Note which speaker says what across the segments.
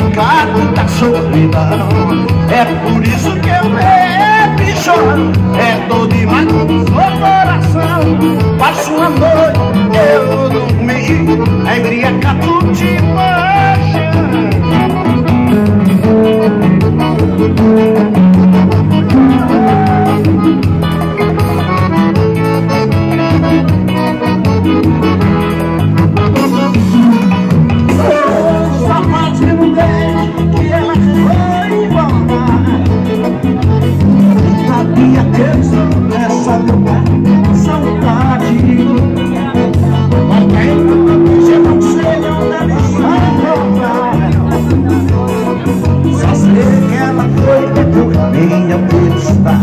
Speaker 1: embriagado da solidão. É por isso que eu bebo e choro, é dor demais no coração. Passo uma noite eu dormi, embriagado de paixão. Essa saudade, mas eu não sei onde ela está. Só sei que ela foi por minha pista.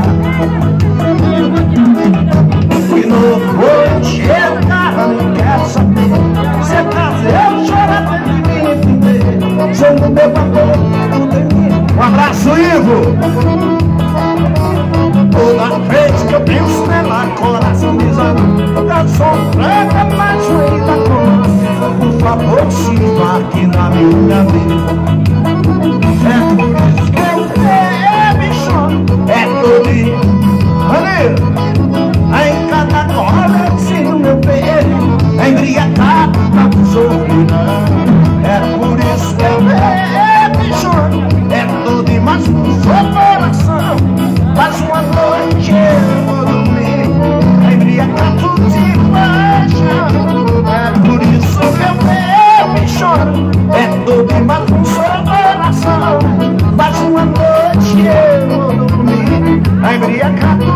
Speaker 1: E no noite eu tava, não quero saber. Se é prazer, chorava de mim entender. Sou no meu amor, tudo em mim. Um abraço, Ivo! Toda vez que eu penso nela, coração desaba. Eu sou branca, mas ainda cor. Por favor, se embarque na minha vida. É por isso que eu bebo e choro. É todo maneiro. Em cada hora eu sinto meu peito embriagado da solidão. É por isso que eu bebo e choro. É todo mais no seu coração. Mas uma noite eu vou dormir embriagado de paixão. É por isso que eu bebo e choro. É dor demais no seu coração. Mas uma noite eu vou dormir embriagado